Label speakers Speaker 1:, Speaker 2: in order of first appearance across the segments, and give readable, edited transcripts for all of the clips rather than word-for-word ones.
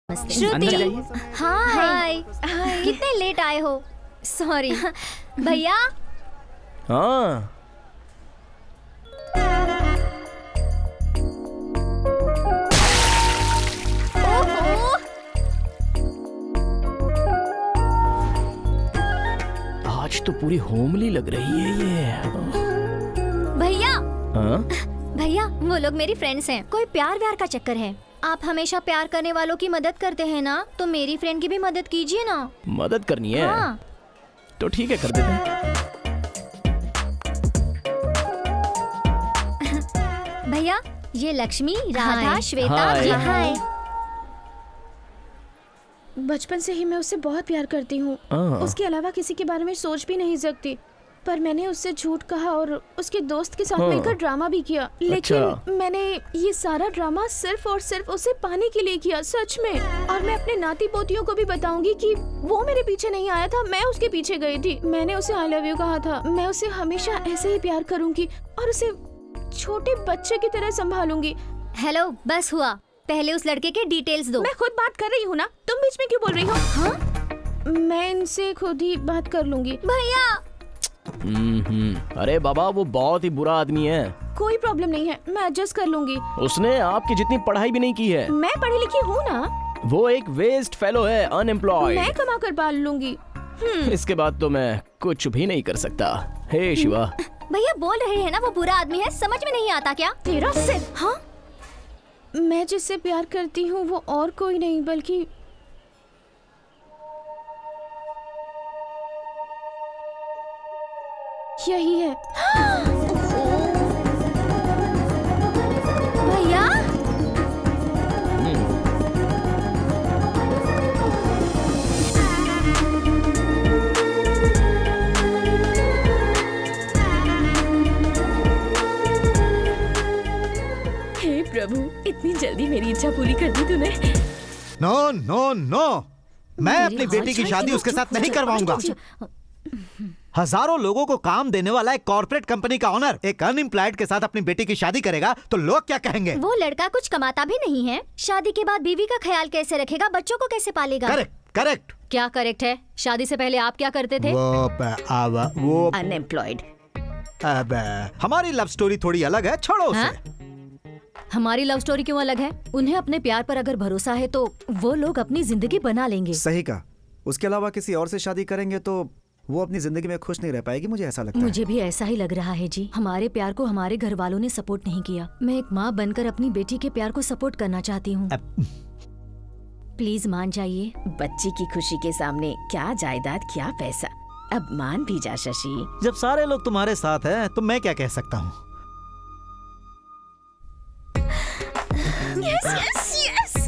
Speaker 1: श्रुति, हाय। कितने लेट आए हो? सॉरी। भैया।
Speaker 2: हाँ। आज तो पूरी होमली लग रही है ये।
Speaker 1: भैया।
Speaker 2: हाँ?
Speaker 1: भैया, वो लोग मेरी फ्रेंड्स हैं। कोई प्यार व्यार का चक्कर है। आप हमेशा प्यार करने वालों की मदद करते हैं ना, तो मेरी फ्रेंड की भी मदद कीजिए ना।
Speaker 2: मदद करनी है?
Speaker 1: हाँ।
Speaker 2: तो ठीक है, कर देते हैं।
Speaker 1: भैया, ये लक्ष्मी, राधा, श्वेता।
Speaker 2: हाय।
Speaker 1: हाय।
Speaker 3: बचपन से ही मैं उससे बहुत प्यार करती हूँ।
Speaker 2: हाँ।
Speaker 3: उसके अलावा किसी के बारे में सोच भी नहीं सकती, पर मैंने उससे झूठ कहा और उसके दोस्त के साथ मिलकर ड्रामा भी किया। लेकिन मैंने ये सारा ड्रामा सिर्फ और सिर्फ उसे पाने के लिए किया, सच में। और मैं अपने नाती पोतियों को भी बताऊंगी कि वो मेरे पीछे नहीं आया था, मैं उसके पीछे गई थी। मैंने उसे आई लव यू कहा था। मैं उसे हमेशा ऐसे ही प्यार करूंगी और उसे छोटे बच्चे की तरह संभालूंगी।
Speaker 1: हेलो, बस हुआ। पहले उस लड़के के डिटेल्स दो।
Speaker 3: मैं खुद बात कर रही हूँ ना, तुम बीच में क्यों बोल रही हो? हाँ? मैं इनसे खुद ही बात कर लूंगी।
Speaker 1: भैया।
Speaker 2: अरे बाबा, वो बहुत ही बुरा आदमी है।
Speaker 3: कोई प्रॉब्लम नहीं है, मैं एडजस्ट कर लूंगी।
Speaker 2: उसने आपकी जितनी पढ़ाई भी नहीं की है।
Speaker 3: मैं पढ़ी लिखी हूँ ना।
Speaker 2: वो एक वेस्ट फेलो है, अनएम्प्लॉयड।
Speaker 3: मैं कमा कर पाल लूंगी।
Speaker 2: इसके बाद तो मैं कुछ भी नहीं कर सकता। हे शिवा।
Speaker 1: भैया बोल रहे हैं ना वो बुरा आदमी है, समझ में नहीं आता क्या?
Speaker 3: तेरा सिर। हाँ, मैं जिससे प्यार करती हूँ वो और कोई नहीं बल्कि यही है।
Speaker 1: भैया।
Speaker 3: हे प्रभु, इतनी जल्दी मेरी इच्छा पूरी कर दी तूने।
Speaker 4: नो नो नो, मैं अपनी बेटी की शादी उसके साथ नहीं करवाऊंगा। हजारों लोगों को काम देने वाला एक कॉर्पोरेट कंपनी का ओनर एक अनएम्प्लॉयड के साथ अपनी बेटी की शादी करेगा तो लोग क्या कहेंगे?
Speaker 1: वो लड़का कुछ कमाता भी नहीं है। शादी के बाद बीवी का ख्याल कैसे रखेगा, बच्चों को कैसे पालेगा?
Speaker 4: Correct correct.
Speaker 1: क्या करेक्ट है? शादी से पहले आप क्या करते थे?
Speaker 4: वो
Speaker 3: अनएम्प्लॉयड।
Speaker 4: हमारी लव स्टोरी थोड़ी अलग है, छोड़ो उसे।
Speaker 1: हमारी लव स्टोरी क्यों अलग है? उन्हें अपने प्यार पर अगर भरोसा है तो वो लोग अपनी जिंदगी बना लेंगे।
Speaker 5: सही कहा। उसके अलावा किसी और से शादी करेंगे तो वो अपनी जिंदगी में खुश नहीं रह पाएगी, मुझे ऐसा लगता है।
Speaker 1: मुझे भी ऐसा ही लग रहा है जी। हमारे प्यार को हमारे घर वालों ने सपोर्ट नहीं किया। मैं एक माँ बनकर अपनी बेटी के प्यार को सपोर्ट करना चाहती हूँ। प्लीज मान जाइए।
Speaker 6: बच्ची की खुशी के सामने क्या जायदाद, क्या पैसा। अब मान भी जा शशि।
Speaker 4: जब सारे लोग तुम्हारे साथ हैं तो मैं क्या कह सकता हूँ?
Speaker 3: Yes yes yes.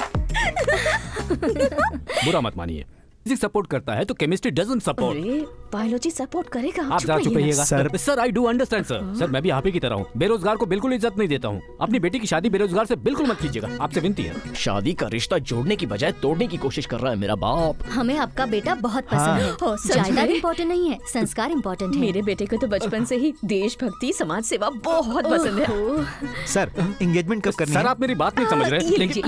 Speaker 7: बुरा मत मानिए, फिजिक्स सपोर्ट करता है तो chemistry doesn't support.
Speaker 3: Biology support करेगा।
Speaker 7: आप जरा चुप रहिएगा। Sir I do understand sir. Sir मैं भी आप ही की तरह हूँ, बेरोजगार को बिल्कुल इज्जत नहीं देता हूँ। अपनी बेटी की शादी बेरोजगार से बिल्कुल मत कीजिएगा, आपसे विनती है।
Speaker 2: शादी का रिश्ता जोड़ने की बजाय तोड़ने की कोशिश कर रहा है मेरा बाप।
Speaker 1: हमें आपका बेटा बहुत पसंद है। जायदाद इम्पोर्टेंट नहीं है, संस्कार इम्पोर्टेंट है।
Speaker 6: मेरे बेटे को तो बचपन से ही देशभक्ति, समाज सेवा बहुत पसंद है।
Speaker 4: सर एंगेजमेंट कब करनी है?
Speaker 7: सर आप मेरी बात नहीं समझ रहे।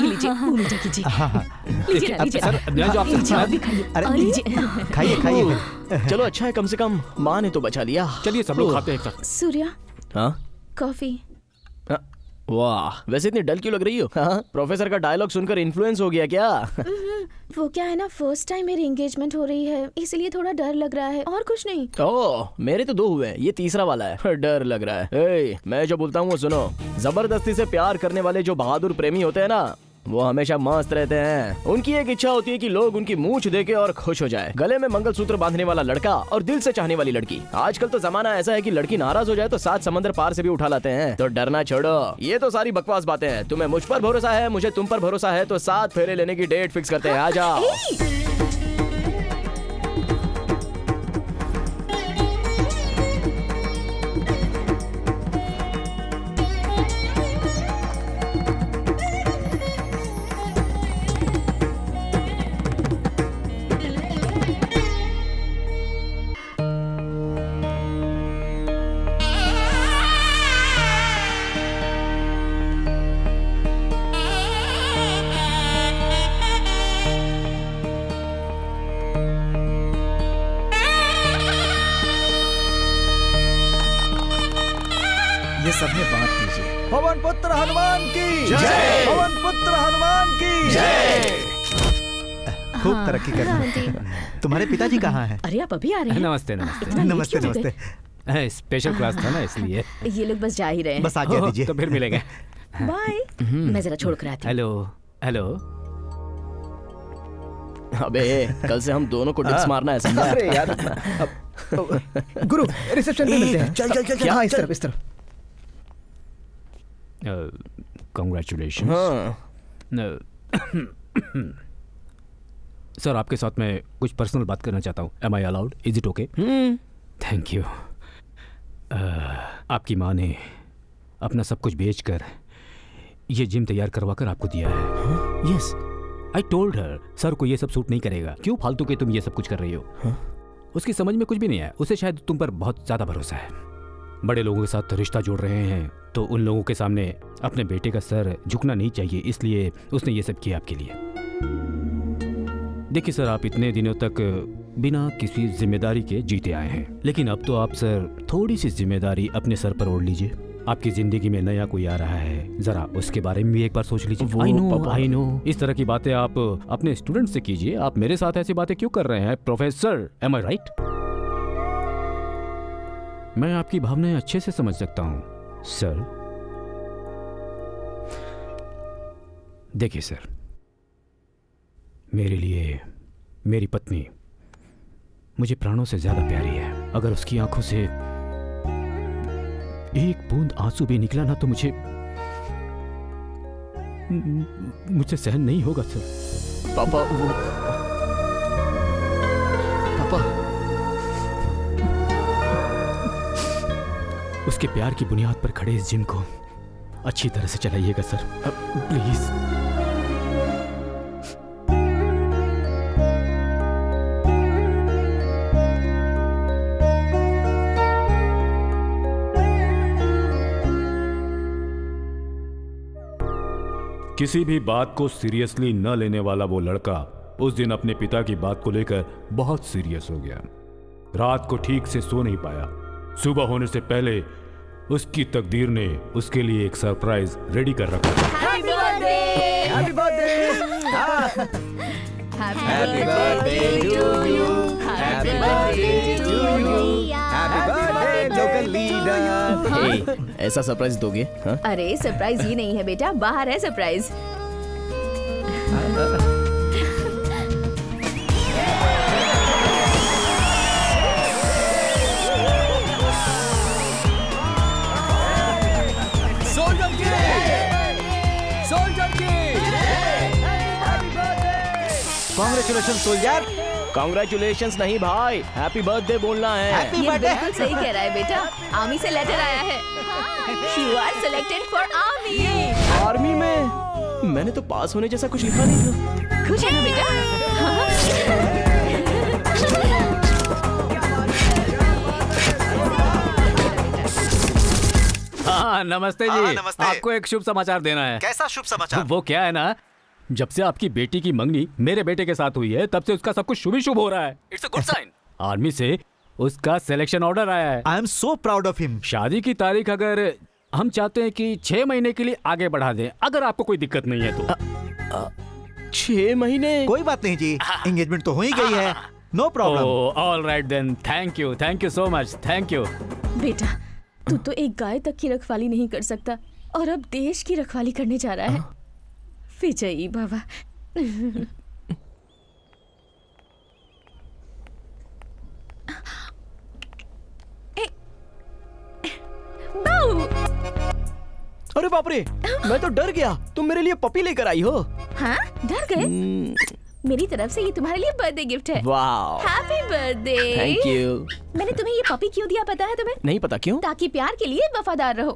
Speaker 4: खाइए खाइए।
Speaker 2: चलो अच्छा है, कम से कम माँ ने तो बचा लिया।
Speaker 7: चलिए सब लोग खाते हैं।
Speaker 3: सूर्या,
Speaker 2: हाँ
Speaker 3: कॉफी।
Speaker 2: वाह, वैसे इतनी डल क्यों लग रही हो? हाँ? प्रोफेसर का डायलॉग सुनकर इन्फ्लुएंस हो गया क्या?
Speaker 3: वो क्या है ना, फर्स्ट टाइम मेरी एंगेजमेंट हो रही है, इसलिए थोड़ा डर लग रहा है और कुछ नहीं।
Speaker 2: ओह, मेरे तो 2 हुए, ये तीसरा वाला है। डर लग रहा है। ए, मैं जो बोलता हूँ वो सुनो। जबरदस्ती से प्यार करने वाले जो बहादुर प्रेमी होते हैं ना, वो हमेशा मस्त रहते हैं। उनकी एक इच्छा होती है कि लोग उनकी मूंछ देके और खुश हो जाए। गले में मंगलसूत्र बांधने वाला लड़का और दिल से चाहने वाली लड़की। आजकल तो जमाना ऐसा है कि लड़की नाराज हो जाए तो 7 समंदर पार से भी उठा लाते हैं। तो डरना छोड़ो, ये तो सारी बकवास बातें हैं। तुम्हें मुझ पर भरोसा है, मुझे तुम पर भरोसा है, तो 7 फेरे लेने की डेट फिक्स करते हैं। आ जाओ।
Speaker 5: सबने बांट दीजिए। पवन पुत्र हनुमान की जय। पवन पुत्र हनुमान की जय।
Speaker 4: खूब तरक्की करना। तुम्हारे पिताजी कहाँ हैं?
Speaker 6: अरे आप अभी आ रहे हैं?
Speaker 7: नमस्ते नमस्ते।
Speaker 4: नमस्ते नमस्ते।
Speaker 7: स्पेशल क्लास था ना इसलिए।
Speaker 6: ये लोग बस जा ही रहे हैं।
Speaker 4: बस आज्ञा दीजिए।
Speaker 7: तो फिर मिलेंगे।
Speaker 6: बाय। मैं जरा छोड़ कर आती हूँ।
Speaker 7: Hello hello.
Speaker 2: अबे कल से हम दोनों को डिप्स मारना है, समझा?
Speaker 8: अरे यार गुरु रिसेप्शन में मिलते हैं।
Speaker 5: चल चल चल
Speaker 8: यहाँ इस तरफ इस तरफ।
Speaker 7: कांग्रेचुलेशन। सर आपके साथ मैं कुछ पर्सनल बात करना चाहता हूँ। Am I allowed? Is it okay? Thank you. आपकी माँ ने अपना सब कुछ बेचकर ये जिम तैयार करवा कर आपको दिया है। Yes I told her sir को ये सब सूट नहीं करेगा, क्यों फालतू के तुम ये सब कुछ कर रही हो। उसकी समझ में कुछ भी नहीं है, उसे शायद तुम पर बहुत ज्यादा भरोसा है। बड़े लोगों के साथ रिश्ता जोड़ रहे हैं तो उन लोगों के सामने अपने बेटे का सर झुकना नहीं चाहिए, इसलिए उसने ये सब किया आपके लिए। देखिए सर, आप इतने दिनों तक बिना किसी जिम्मेदारी के जीते आए हैं, लेकिन अब तो आप सर थोड़ी सी जिम्मेदारी अपने सर पर ओढ़ लीजिए। आपकी जिंदगी में नया कोई आ रहा है, जरा उसके बारे में भी एक बार सोच लीजिए। आई नो इस तरह की बातें आप अपने स्टूडेंट से कीजिए, आप मेरे साथ ऐसी बातें क्यों कर रहे हैं प्रोफेसर? एम आई राइट? मैं आपकी भावनाएं अच्छे से समझ सकता हूं सर। देखिए सर, मेरे लिए मेरी पत्नी मुझे प्राणों से ज्यादा प्यारी है। अगर उसकी आंखों से एक बूंद आंसू भी निकला ना तो मुझे सहन नहीं होगा सर।
Speaker 2: पापा
Speaker 7: उसके प्यार की बुनियाद पर खड़े इस जिम को अच्छी तरह से चलाइएगा सर, प्लीज।
Speaker 9: किसी भी बात को सीरियसली न लेने वाला वो लड़का उस दिन अपने पिता की बात को लेकर बहुत सीरियस हो गया। रात को ठीक से सो नहीं पाया। सुबह होने से पहले उसकी तकदीर ने उसके लिए एक सरप्राइज रेडी कर रखा था।
Speaker 6: Happy birthday!
Speaker 5: Happy birthday!
Speaker 6: Happy birthday to you! Happy birthday to you!
Speaker 5: Happy birthday local leader!
Speaker 2: ऐसा सरप्राइज दोगे? हाँ?
Speaker 6: अरे सरप्राइज ये नहीं है बेटा, बाहर है सरप्राइज।
Speaker 4: Congratulation soldier.
Speaker 2: कांग्रेचुलेशंस नहीं भाई, हैप्पी बर्थडे बोलना है।
Speaker 6: ये बिल्कुल सही कह रहा है बेटा। आर्मी से लेटर आया है। You are selected for army.
Speaker 2: Army में? मैंने तो पास होने जैसा कुछ लिखा नहीं था।
Speaker 6: खुश है ना बेटा?
Speaker 7: हाँ नमस्ते जी।
Speaker 4: हाँ, नमस्ते।
Speaker 7: आपको एक शुभ समाचार देना है।
Speaker 4: कैसा शुभ समाचार?
Speaker 7: वो क्या है ना, जब से आपकी बेटी की मंगनी मेरे बेटे के साथ हुई है तब से उसका सब कुछ शुभ ही शुभ हो रहा है। It's a good sign. Army से उसका सिलेक्शन ऑर्डर आया है।
Speaker 4: I am so proud of him.
Speaker 7: शादी की तारीख अगर हम चाहते हैं कि 6 महीने के लिए आगे बढ़ा दें, अगर आपको कोई दिक्कत नहीं है तो।
Speaker 2: 6 महीने?
Speaker 4: कोई बात नहीं जी, एंगेजमेंट तो हो ही गई है। No problem.
Speaker 7: All right then, thank you so much, thank you.
Speaker 3: बेटा तू तो एक गाय तक की रखवाली नहीं कर सकता और अब देश की रखवाली करने जा रहा है। विजयी बाबा।
Speaker 2: अरे बाप रे, मैं तो डर गया। तुम मेरे लिए पपी लेकर आई हो?
Speaker 3: हाँ डर गए? मेरी तरफ से ये तुम्हारे लिए बर्थडे गिफ्ट है।
Speaker 2: वाह,
Speaker 3: हैप्पी बर्थडे।
Speaker 2: Thank you.
Speaker 3: मैंने तुम्हें ये पपी क्यों दिया पता है तुम्हें?
Speaker 2: नहीं पता, क्यों?
Speaker 3: ताकि प्यार के लिए वफादार रहो।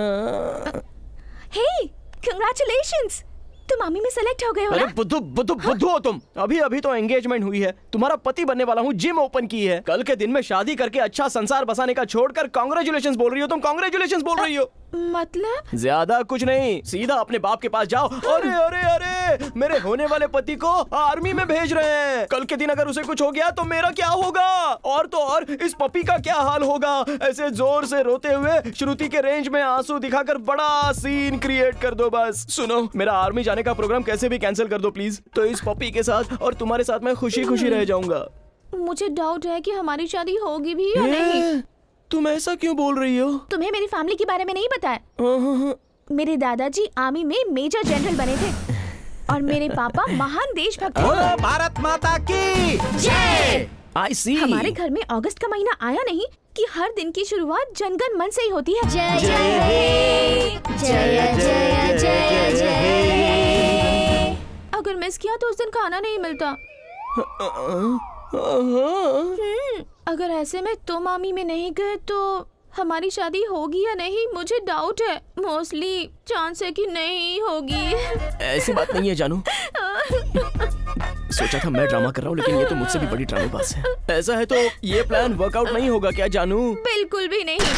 Speaker 3: हे, कांग्रेचुलेशंस, तुम आर्मी में सेलेक्ट हो गए हो ना?
Speaker 2: अरे बुद्धू हो तुम। अभी अभी तो एंगेजमेंट हुई है, तुम्हारा पति बनने वाला हूँ, जिम ओपन की है। कल के दिन में शादी करके अच्छा संसार बसाने का छोड़कर कांग्रेचुलेशंस बोल रही हो तुम? कांग्रेचुलेशंस बोल रही हो
Speaker 3: मतलब?
Speaker 2: ज्यादा कुछ नहीं, सीधा अपने बाप के पास जाओ। अरे अरे अरे ये मेरे होने वाले पति को आर्मी में भेज रहे हैं। कल के दिन अगर उसे कुछ हो गया तो मेरा क्या होगा? और तो और इस पपी का क्या हाल होगा? ऐसे जोर से रोते हुए श्रुति के रेंज में आंसू दिखाकर बड़ा सीन क्रिएट कर दो बस। सुनो, मेरा आर्मी जाने का प्रोग्राम कैसे भी कैंसिल कर दो प्लीज। तो इस पपी के साथ और तुम्हारे साथ मैं खुशी खुशी रह जाऊंगा।
Speaker 3: मुझे डाउट है कि हमारी शादी होगी भी या नहीं।
Speaker 2: तुम ऐसा क्यों बोल रही हो?
Speaker 3: तुम्हें मेरी फैमिली के बारे में नहीं बताया? मेरे दादाजी आर्मी में मेजर जनरल बने थे और मेरे पापा महान देशभक्त थे।
Speaker 4: भारत माता की
Speaker 2: जय। I see.
Speaker 3: हमारे घर में अगस्त का महीना आया नहीं कि हर दिन की शुरुआत जनगण मन से ही होती है।
Speaker 1: जय जय हे, जय जय जय जय।
Speaker 3: अगर मिस किया तो उस दिन खाना नहीं मिलता। अगर ऐसे में तुम आर्मी में नहीं गए तो हमारी शादी होगी या नहीं, मुझे डाउट है। मोस्टली चांस है कि नहीं होगी।
Speaker 2: ऐसी बात नहीं है जानू। सोचा था मैं ड्रामा कर रहा हूँ, लेकिन ये तो मुझसे भी बड़ी ड्रामेबाज है। ऐसा है तो ये प्लान वर्कआउट नहीं होगा क्या जानू?
Speaker 3: बिल्कुल भी नहीं।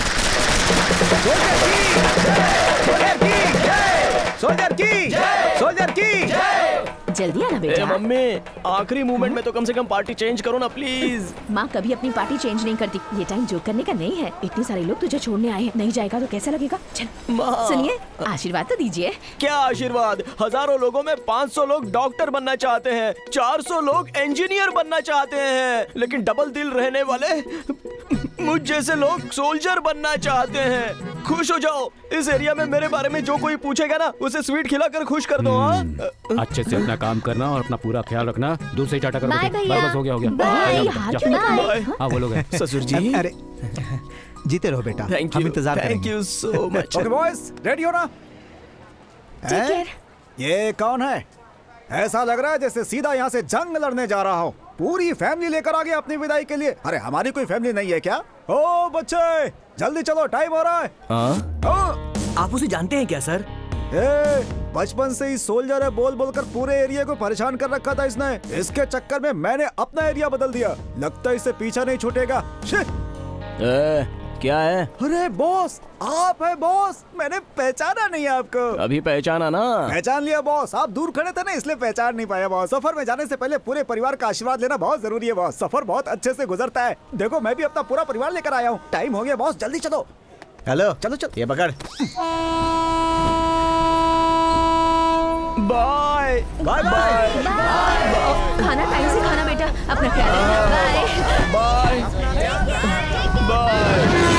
Speaker 5: सोल्जर की, सोल्जर की।
Speaker 6: जल्दी आना बेटा।
Speaker 2: मम्मी, आखिरी मूवमेंट में तो कम से कम पार्टी चेंज करो ना प्लीज।
Speaker 6: माँ कभी अपनी पार्टी चेंज नहीं करती। ये टाइम जोक करने का नहीं है। इतने सारे लोग तुझे छोड़ने आए हैं, नहीं जाएगा तो कैसा लगेगा? चल सुनिए, आशीर्वाद तो दीजिए।
Speaker 2: क्या आशीर्वाद? हजारों लोगों में 500 लोग डॉक्टर बनना चाहते हैं, 400 लोग इंजीनियर बनना चाहते हैं, लेकिन डबल दिल रहने वाले मुझ जैसे लोग सोल्जर बनना चाहते हैं। खुश हो जाओ। इस एरिया में मेरे बारे में जो कोई पूछेगा ना, उसे स्वीट खिलाकर खुश कर दो।
Speaker 7: अच्छे से अपना काम करना और अपना पूरा ख्याल रखना। दूर से ही टाटा करो। बस हो गया, हो गया।
Speaker 2: बाय।
Speaker 7: हाँ बोलोगे
Speaker 2: ससुर जी।
Speaker 4: अरे जीते रहो बेटा।
Speaker 2: थैंक
Speaker 4: हम
Speaker 2: यू,
Speaker 4: इंतजार
Speaker 2: थैंक
Speaker 4: करेंगे।
Speaker 2: You so much.
Speaker 5: Okay boys, ready हो ना? ये कौन है? ऐसा लग रहा है जैसे सीधा यहाँ से जंग लड़ने जा रहा हो। पूरी फैमिली लेकर आ गया अपनी विदाई के लिए। अरे हमारी कोई फैमिली नहीं है क्या? ओ बच्चे जल्दी चलो, टाइम हो रहा है।
Speaker 2: आप उसे जानते हैं क्या सर?
Speaker 5: बचपन से ही सोल्जर है, बोल बोल कर पूरे एरिया को परेशान कर रखा था इसने। इसके चक्कर में मैंने अपना एरिया बदल दिया। लगता है इसे पीछा नहीं छूटेगा।
Speaker 2: क्या है?
Speaker 5: अरे बॉस, आप है बॉस। मैंने पहचाना नहीं आपको।
Speaker 2: अभी पहचाना ना?
Speaker 5: पहचान लिया बॉस। आप दूर खड़े थे ना, इसलिए पहचान नहीं पाया बॉस। सफर में जाने से पहले पूरे परिवार का आशीर्वाद लेना बहुत जरूरी है बॉस। सफर बहुत अच्छे से गुजरता है। देखो मैं भी अपना पूरा परिवार लेकर आया हूँ। टाइम हो गया बॉस, जल्दी चलो।
Speaker 4: हेलो,
Speaker 5: चलो चलो,
Speaker 4: ये पकड़।
Speaker 2: Bye bye bye.
Speaker 6: खाना टाइम से खाना बेटा, अपना ख्याल रखना। Bye
Speaker 2: bye bye.